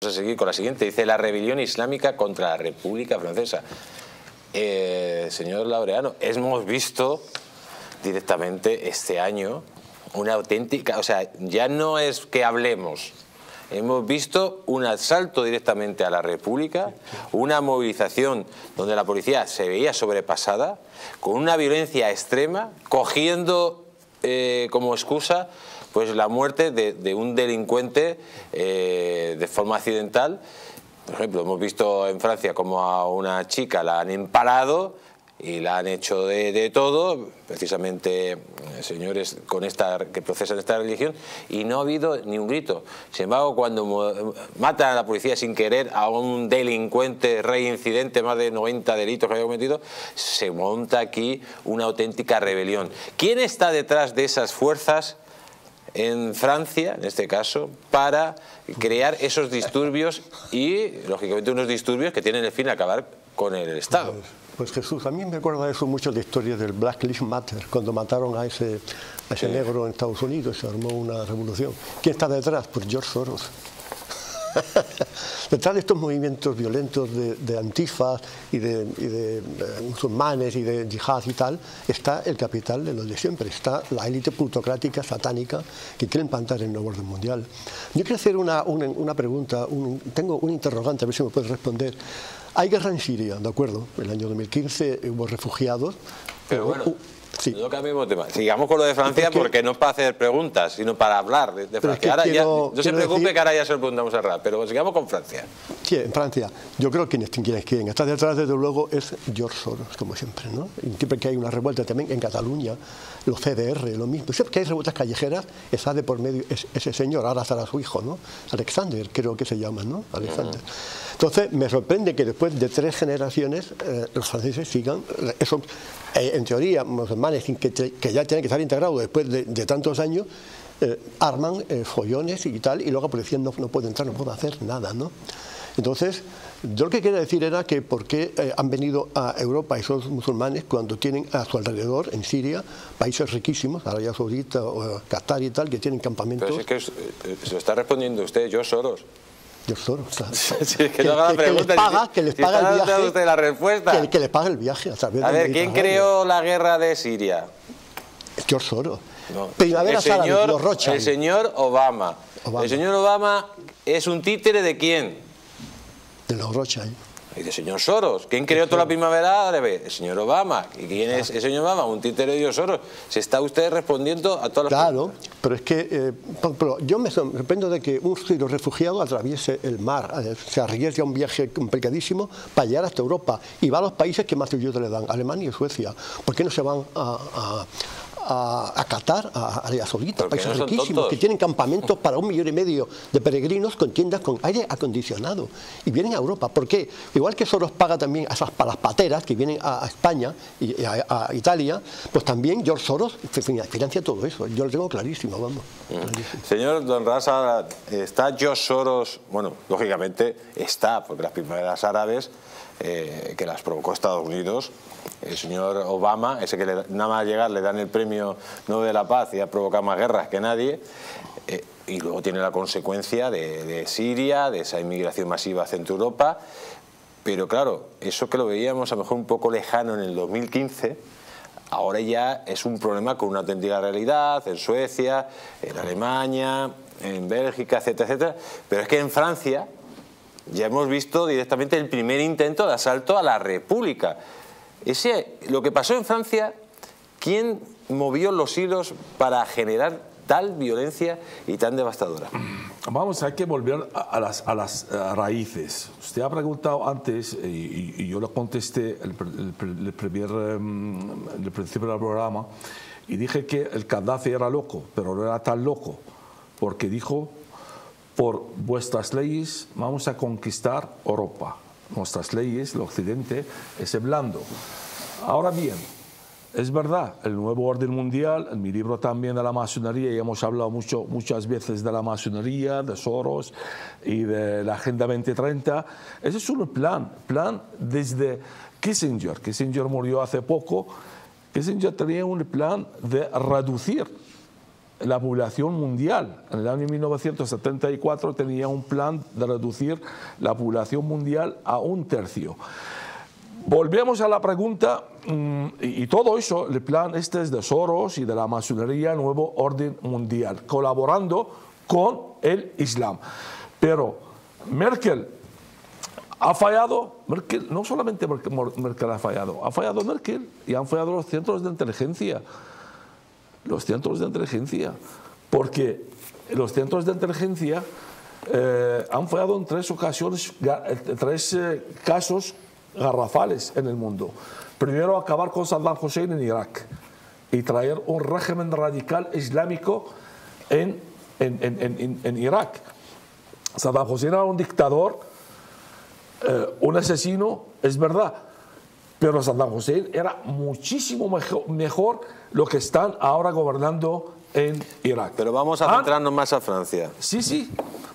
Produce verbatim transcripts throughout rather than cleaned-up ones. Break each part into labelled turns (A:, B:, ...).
A: a seguir con la siguiente. Dice, la rebelión islámica contra la República Francesa. Eh, señor Laureano, hemos visto directamente este año una auténtica... O sea, ya no es que hablemos. Hemos visto un asalto directamente a la República, una movilización donde la policía se veía sobrepasada, con una violencia extrema, cogiendo eh, como excusa pues la muerte de, de un delincuente eh, de forma accidental. Por ejemplo, hemos visto en Francia como a una chica la han empalado y la han hecho de, de todo, precisamente eh, señores con esta, que procesan esta religión, y no ha habido ni un grito. Sin embargo, cuando matan a la policía sin querer a un delincuente reincidente, más de noventa delitos que había cometido, se monta aquí una auténtica rebelión. ¿Quién está detrás de esas fuerzas en Francia, en este caso, para crear esos disturbios y, lógicamente, unos disturbios que tienen el fin de acabar con el Estado?
B: Pues Jesús, a mí me recuerda eso mucho la historia del Black Lives Matter, cuando mataron a ese, a ese sí. negro en Estados Unidos, se armó una revolución. ¿Quién está detrás? Pues George Soros. Detrás de estos movimientos violentos de, de antifas y de, y de, de musulmanes y de yihad y tal, está el capital de los de siempre, está la élite plutocrática, satánica, que quiere implantar el nuevo orden mundial. Yo quiero hacer una, una, una pregunta, un, tengo un interrogante, a ver si me puedes responder. Hay guerra en Siria, ¿de acuerdo? En el año dos mil quince hubo refugiados.
A: Pero bueno,
B: uh, sí.
A: no cambiemos de tema. Sigamos con lo de Francia porque, porque no es para hacer preguntas, sino para hablar de, de Francia. Es que ahora quiero, ya, no se preocupe decir, que ahora ya se lo preguntamos a Ra, pero sigamos con Francia.
B: Sí, en Francia. Yo creo que quienes quieren estar detrás, desde luego, es George Soros, como siempre, ¿no? Y siempre que hay una revuelta también en Cataluña, los C D R, lo mismo. Siempre que hay revueltas callejeras, está de por medio es, ese señor, ahora estará su hijo, ¿no? Alexander, creo que se llama, ¿no? Alexander. Uh-huh. Entonces, me sorprende que después de tres generaciones eh, los franceses sigan, eso, eh, en teoría, musulmanes que, que ya tienen que estar integrados después de, de tantos años, eh, arman eh, follones y tal, y luego la policía no, no puede entrar, no puede hacer nada, ¿no? Entonces, yo lo que quería decir era que por qué eh, han venido a Europa esos musulmanes cuando tienen a su alrededor, en Siria, países riquísimos, Arabia Saudita, o Qatar y tal, que tienen campamentos...
A: Pero es que es, se lo está respondiendo usted, George Soros.
B: George Soros, claro.
A: Sí, que, que, no que, que les
B: paga, que les
A: si
B: paga el viaje.
A: Usted la respuesta.
B: Que, que les paga el viaje a través
A: A ver,
B: del
A: ¿quién creó la guerra de Siria?
B: George Soros.
A: No.
B: Primavera Árabe, los Rothschild.
A: El señor Obama. Obama. El señor Obama es un títere ¿de quién?
B: De los Rothschild.
A: Y del señor Soros. ¿Quién creó toda la primavera árabe? El señor Obama. ¿Y quién es el señor Obama? Un títere de Dios Soros. Se está usted respondiendo a todas las
B: Claro, preguntas. Pero es que eh, pero yo me sorprendo de que un sirio refugiado atraviese el mar, eh, se arriesga un viaje complicadísimo para llegar hasta Europa y va a los países que más ayuda le dan, Alemania y Suecia. ¿Por qué no se van a... a A, a Qatar, a Arabia Saudita, países no riquísimos, tontos. Que tienen campamentos para un millón y medio de peregrinos con tiendas con aire acondicionado y vienen a Europa? ¿Por qué? Igual que Soros paga también a esas para las pateras que vienen a, a España y a, a Italia, pues también George Soros financia todo eso. Yo lo tengo clarísimo, vamos.
A: Clarísimo. Señor Don Rasa, ¿está George Soros? Bueno, lógicamente está, porque las primaveras árabes eh, que las provocó Estados Unidos, el señor Obama, ese que le, nada más llegar le dan el premio Nobel de la Paz y ha provocado más guerras que nadie, eh, y luego tiene la consecuencia de, de Siria, de esa inmigración masiva a Centro Europa, pero claro, eso que lo veíamos a lo mejor un poco lejano en el dos mil quince, ahora ya es un problema con una auténtica realidad en Suecia, en Alemania, en Bélgica, etcétera, etcétera, pero es que en Francia ya hemos visto directamente el primer intento de asalto a la República. Ese, lo que pasó en Francia, ¿quién movió los hilos para generar tal violencia y tan devastadora?
C: Vamos, hay que volver a las, a las raíces. Usted ha preguntado antes, y, y yo lo contesté el, el, el, primer, el principio del programa, y dije que el Gaddafi era loco, pero no era tan loco, porque dijo, por vuestras leyes vamos a conquistar Europa. Nuestras leyes, el occidente, es el blando. Ahora bien, es verdad, el nuevo orden mundial, en mi libro también de la masonería, y hemos hablado mucho, muchas veces de la masonería, de Soros y de la Agenda veinte treinta, ese es un plan, plan desde Kissinger. Kissinger murió hace poco. Kissinger tenía un plan de reducir la población mundial. En el año mil novecientos setenta y cuatro tenía un plan de reducir la población mundial a un tercio. Volvemos a la pregunta, y, y todo eso, el plan este es de Soros y de la masonería Nuevo Orden Mundial, colaborando con el Islam. Pero Merkel ha fallado, Merkel, no solamente Merkel ha fallado, ha fallado Merkel y han fallado los centros de inteligencia. Los centros de inteligencia, porque los centros de inteligencia eh, han fallado en tres ocasiones, tres eh, casos garrafales en el mundo. Primero, acabar con Saddam Hussein en Irak y traer un régimen radical islámico en, en, en, en, en Irak. Saddam Hussein era un dictador, eh, un asesino, es verdad, pero Saddam Hussein era muchísimo mejor, mejor lo que están ahora gobernando en Irak.
A: Pero vamos a centrarnos más a Francia.
C: Sí, sí.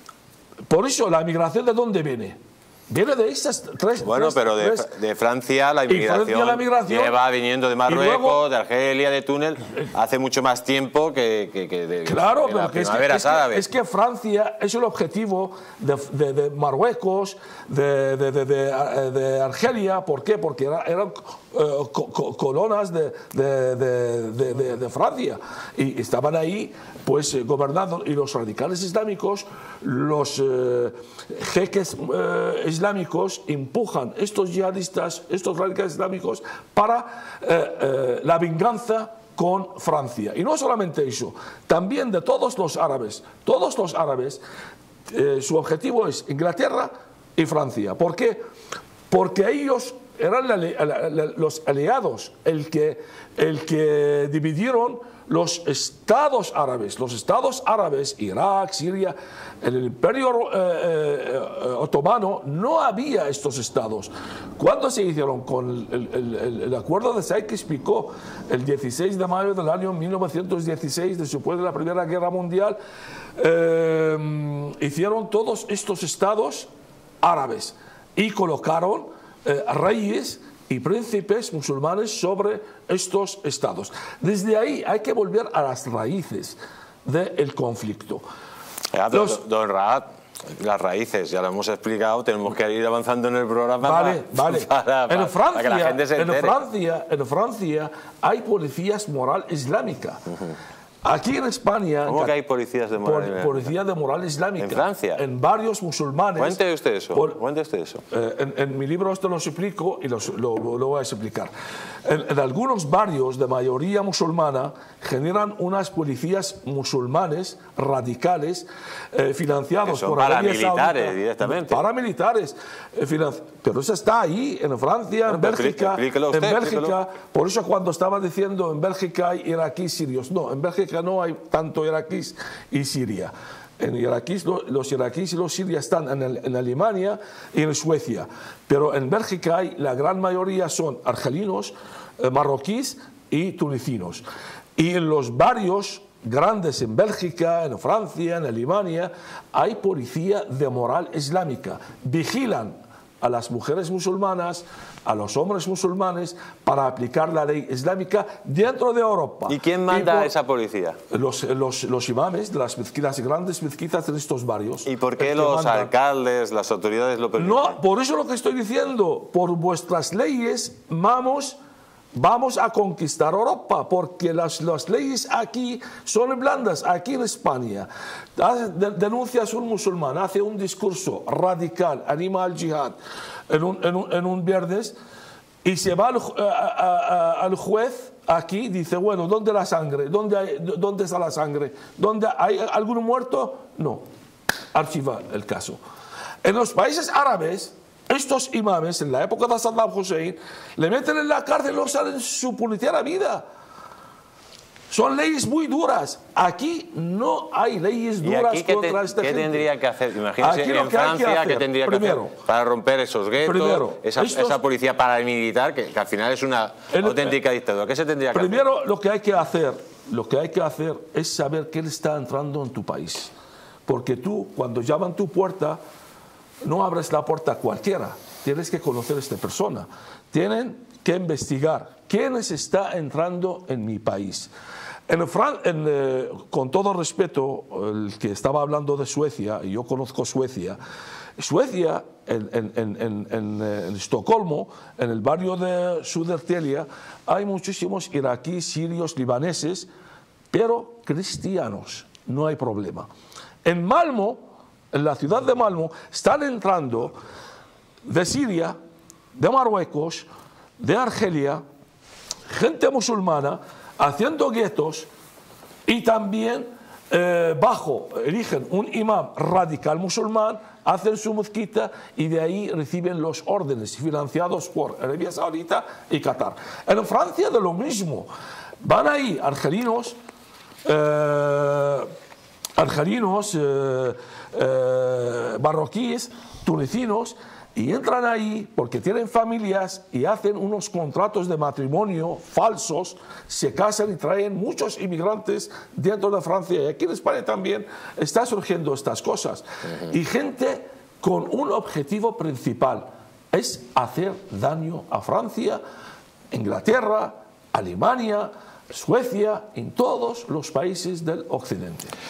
C: Por eso, ¿la migración de dónde viene? Viene de esas tres...
A: Bueno,
C: tres,
A: pero de,
C: tres,
A: de Francia la inmigración,
C: Francia, la migración
A: lleva viniendo de Marruecos,
C: luego,
A: de Argelia, de Túnez, hace mucho más tiempo que, que, que de,
C: claro,
A: de
C: pero
A: la
C: que es,
A: primavera
C: que, es, que, es que Francia es el objetivo de, de, de Marruecos, de, de, de, de, de Argelia. ¿Por qué? Porque era, eran uh, co, co, colonas de, de, de, de, de, de Francia y estaban ahí pues eh, gobernando, y los radicales islámicos, los eh, jeques eh, islámicos empujan estos yihadistas, estos radicales islámicos para eh, eh, la venganza con Francia. Y no solamente eso, también de todos los árabes, todos los árabes, eh, su objetivo es Inglaterra y Francia. ¿Por qué? Porque ellos eran la, la, la, los aliados, el que, el que dividieron los estados árabes. Los estados árabes, Irak, Siria, en el Imperio eh, eh, Otomano no había estos estados. ¿Cuándo se hicieron? Con el, el, el, el acuerdo de Sykes-Picot, el dieciséis de mayo del año mil novecientos dieciséis, después de la Primera Guerra Mundial, eh, hicieron todos estos estados árabes y colocaron eh, reyes y príncipes musulmanes sobre estos estados. Desde ahí hay que volver a las raíces del conflicto.
A: Ya, Los, don Raad, las raíces, ya lo hemos explicado, tenemos que ir avanzando en el programa.
C: Vale,
A: para,
C: vale.
A: Para, para,
C: en, Francia,
A: para que la gente se entere.
C: En Francia, en Francia hay policías moral islámica. Uh-huh. Aquí en España...
A: ¿Cómo que hay policías de moral islámica?
C: Policías de moral islámica.
A: ¿En Francia?
C: En varios musulmanes.
A: Cuente usted eso. Por, cuente usted eso.
C: Eh, en, en mi libro esto lo explico y los, lo, lo voy a explicar. En, en algunos barrios de mayoría musulmana generan unas policías musulmanes radicales eh, financiados
A: que son
C: por
A: paramilitares
C: Saudita,
A: directamente.
C: Paramilitares. Eh, pero eso está ahí, en Francia, no, en Bélgica.
A: Explíquelo usted,
C: en Bélgica,
A: explíquelo.
C: Por eso cuando estaba diciendo en Bélgica hay iraquíes sirios. No, en Bélgica no hay tanto iraquíes y Siria. En iraquíes, los iraquíes y los sirios están en, el, en Alemania y en Suecia. Pero en Bélgica hay, la gran mayoría son argelinos, eh, marroquíes y tunecinos. Y en los barrios grandes en Bélgica, en Francia, en Alemania, hay policía de moral islámica. Vigilan a las mujeres musulmanas, a los hombres musulmanes, para aplicar la ley islámica dentro de Europa.
A: ¿Y quién manda y por, a esa policía?
C: Los, los, los imames de las mezquitas, grandes mezquitas en estos barrios.
A: ¿Y por qué los mandan. alcaldes, las autoridades lo permiten?
C: No, por eso lo que estoy diciendo, por vuestras leyes vamos... Vamos a conquistar Europa, porque las, las leyes aquí son blandas. Aquí en España denuncias un musulmán, hace un discurso radical, anima al yihad en un, en un, en un viernes, y se va al, a, a, a, al juez aquí, dice, bueno, ¿dónde la sangre? ¿Dónde, hay, ¿Dónde está la sangre? ¿Dónde hay algún muerto? No, archiva el caso. En los países árabes, estos imames, en la época de Saddam Hussein, le meten en la cárcel, no salen su puñetera vida. Son leyes muy duras. Aquí no hay leyes duras
A: ¿Y aquí qué
C: contra
A: te,
C: esta
A: ¿qué
C: gente?
A: tendría que hacer? Imagínense
C: Aquí
A: en Francia, ¿qué tendría
C: primero,
A: que hacer para romper esos guetos,
C: primero,
A: esa,
C: estos,
A: esa policía paramilitar, que, que al final es una el, auténtica dictadura? ¿Qué se tendría que
C: primero,
A: hacer?
C: Primero, lo que hay que hacer, lo que hay que hacer es saber quién está entrando en tu país. Porque tú, cuando llaman tu puerta, no abres la puerta a cualquiera. Tienes que conocer a esta persona. Tienen que investigar quiénes está entrando en mi país. En Fran en, eh, con todo respeto, el que estaba hablando de Suecia, y yo conozco Suecia, Suecia, en, en, en, en, en Estocolmo, en el barrio de Södertälje, hay muchísimos iraquíes, sirios, libaneses, pero cristianos, no hay problema. En Malmö, en la ciudad de Malmö, están entrando de Siria, de Marruecos, de Argelia, gente musulmana, haciendo guetos y también eh, bajo, eligen un imam radical musulmán, hacen su mezquita y de ahí reciben los órdenes financiados por Arabia Saudita y Qatar. En Francia de lo mismo, van ahí argelinos, eh, argelinos, eh, eh, marroquíes, tunecinos, y entran ahí porque tienen familias y hacen unos contratos de matrimonio falsos, se casan y traen muchos inmigrantes dentro de Francia. Y aquí en España también está surgiendo estas cosas. Uh-huh. Y gente con un objetivo principal, es hacer daño a Francia, Inglaterra, Alemania, Suecia, en todos los países del occidente.